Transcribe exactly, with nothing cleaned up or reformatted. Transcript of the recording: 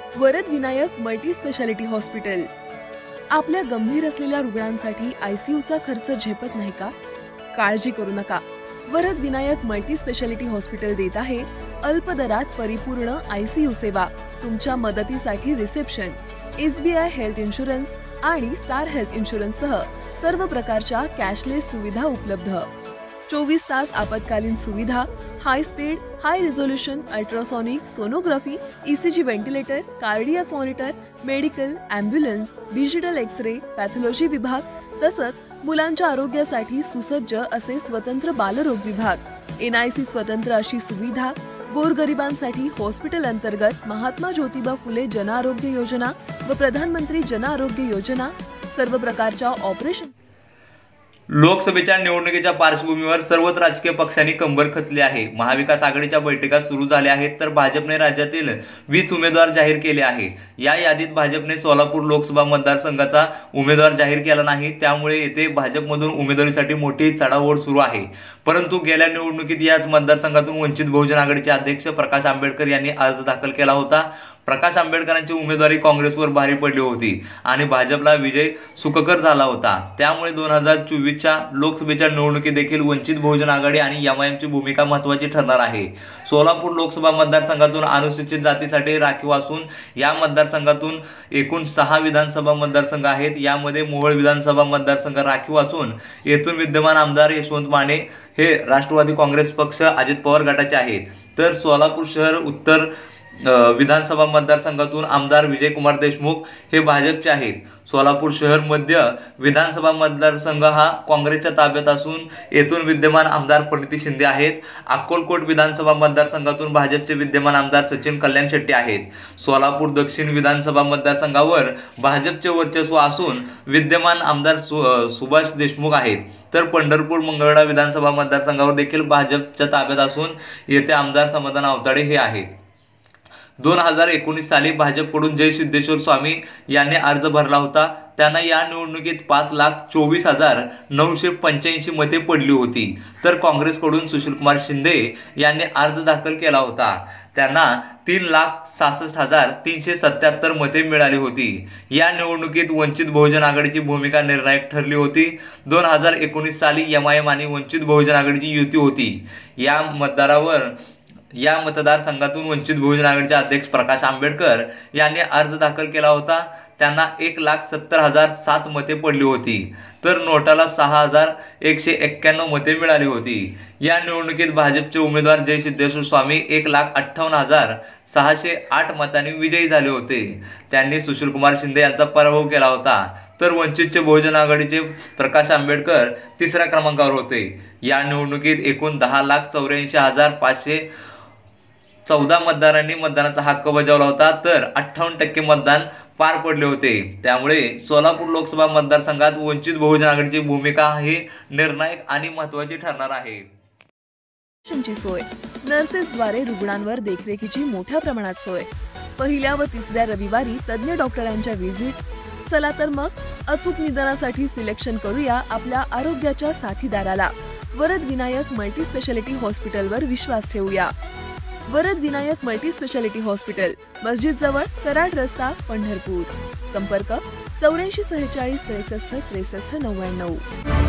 Varad Vinayak multi speciality hospital आपल्या गंभीर असलेल्या रुग्णांसाठी आयसीयूचा खर्च झेपत नाही का? काळजी करू नका. Varad Vinayak multi speciality hospital देत आहे अल्प दरात परिपूर्ण आयसीयू सेवा. तुमच्या मदतीसाठी रिसेप्शन, एसबीआय हेल्थ इन्शुरन्स आणि स्टार हेल्थ इन्शुरन्स सह सर्व प्रकारच्या कॅशलेस सुविधा उपलब्ध. चोवीस तास आपत्कालीन सुविधा, high speed, high resolution ultrasonic sonography, ECG ventilator, cardiac monitor, medical, ambulance, digital X ray, pathology विभाग तसंच मुलांच्या आरोग्यासाठी सुसज्ज असे स्वतंत्र बालरोग विभाग. एनआयसी स्वतंत्र अशी सुविधा. गोरगरिबांसाठी हॉस्पिटल अंतर्गत महात्मा ज्योतिबा फुले जन आरोग्य योजना व प्रधानमंत्री जन आरोग्य योजना. सर्व प्रकारच्या ऑपरेशन. लोकसभेच्या निवडणुकीच्या पार्श्वभूमीवर सर्वच राजकीय पक्षांनी कंबर कसली आहे. महाविकास आघाडीच्या बैठका सुरू झाल्या आहेत, तर भाजपने राज्यातील वीस उमेदवार जाहीर केले आहे. या यादीत भाजपने सोलापूर लोकसभा मतदारसंघाचा उमेदवार जाहीर केला नाही, त्यामुळे येथे भाजपमधून उमेदवारीसाठी मोठी चढाओढ सुरू आहे. परंतु गेल्या निवडणुकीत याच मतदारसंघातून वंचित बहुजन आघाडीचे अध्यक्ष प्रकाश आंबेडकर यांनी अर्ज दाखल केला होता. प्रकाश आंबेडकरांची उमेदवारी काँग्रेसवर भारी पडली होती आणि भाजपला विजय सुखकर झाला होता. त्यामुळे दोन हजार चोवीसच्या लोकसभेच्या निवडणुकीत देखील वंचित बहुजन आघाडी आणि एमआयएमची भूमिका महत्त्वाची ठरणार आहे. सोलापूर लोकसभा मतदारसंघातून अनुसूचित जातीसाठी राखीव असून या मतदारसंघातून एकूण सहा विधानसभा मतदारसंघ आहेत. यामध्ये मोहोळ विधानसभा मतदारसंघ राखीव असून येथून विद्यमान आमदार यशवंत माने हे राष्ट्रवादी काँग्रेस पक्ष अजित पवार गटाचे आहेत, तर सोलापूर शहर उत्तर विधानसभा मतदारसंघातून आमदार विजयकुमार देशमुख हे भाजपचे आहेत. सोलापूर शहर मध्य विधानसभा मतदारसंघ हा काँग्रेसच्या ताब्यात असून येथून विद्यमान आमदार प्रणिती शिंदे आहेत. अक्कलकोट विधानसभा मतदारसंघातून भाजपचे विद्यमान आमदार सचिन कल्याण शेट्टी आहेत. सोलापूर दक्षिण विधानसभा मतदारसंघावर भाजपचे वर्चस्व असून विद्यमान आमदार सु सुभाष देशमुख आहेत, तर पंढरपूर मंगळवेढा विधानसभा मतदारसंघावर देखील भाजपच्या ताब्यात असून येथे आमदार समाधान आवताडे हे आहेत. दोन हजार एकोणीस साली भाजपकडून जय सिद्धेश्वर स्वामी यांनी अर्ज भरला होता. त्यांना या निवडणुकीत पाच लाख चोवीस हजार नऊशे पंच्याऐंशी मते पडली होती, तर काँग्रेसकडून सुशीलकुमार शिंदे यांनी अर्ज दाखल केला होता. त्यांना तीन लाख सहासष्ट हजार तीनशे सत्याहत्तर मते मिळाली होती. या निवडणुकीत वंचित बहुजन आघाडीची भूमिका निर्णायक ठरली होती. दोन हजार एकोणीस साली एमआयएम आणि वंचित बहुजन आघाडीची युती होती. या मतदारावर या मतदारसंघातून वंचित बहुजन आघाडीचे अध्यक्ष प्रकाश आंबेडकर यांनी अर्ज दाखल केला होता. त्यांना एक लाख सत्तर हजार सात मते पडली होती, तर नोटाला सहा हजार एकशे एक्क्याण्णव मते मिळाली होती. या निवडणुकीत भाजपचे उमेदवार जय सिद्धेश्वर स्वामी एक लाख अठ्ठावन्न हजार सहाशे आठ मतांनी विजयी झाले होते. त्यांनी सुशीलकुमार शिंदे यांचा पराभव केला होता, तर वंचितचे बहुजन आघाडीचे प्रकाश आंबेडकर तिसऱ्या क्रमांकावर होते. या निवडणुकीत एकूण दहा लाख चौऱ्याऐंशी हजार पाचशे चौदा मतदारांनी मतदानाचा हक्क बजावला होता, तर अठ्ठावन्न टक्के मतदान पार पडले होते. त्यामुळे सोलापूर लोकसभा मतदारसंघात वंचित बहुजन आघाडीची भूमिका ही निर्णायक आणि महत्त्वाची ठरणार आहे. सोय नर्सेसद्वारे रुग्णांवर देखरेखीची मोठ्या प्रमाणात सोय. पहिल्या व तिसऱ्या रविवारी तज्ज्ञ डॉक्टरांच्या व्हिजिट. चला तर मग अचूक निदानासाठी सिलेक्शन करूया आपल्या आरोग्याच्या साथीदाराला. वरद विनायक मल्टी स्पेशालिटी हॉस्पिटलवर विश्वास ठेवूया. Varad Vinayak multi speciality hospital, मस्जिद जवळ, कराड रस्ता, पंढरपूर. संपर्क चौऱ्याऐंशी सेहेचाळीस त्रेसष्ट त्रेसष्ट नव्याण्णव.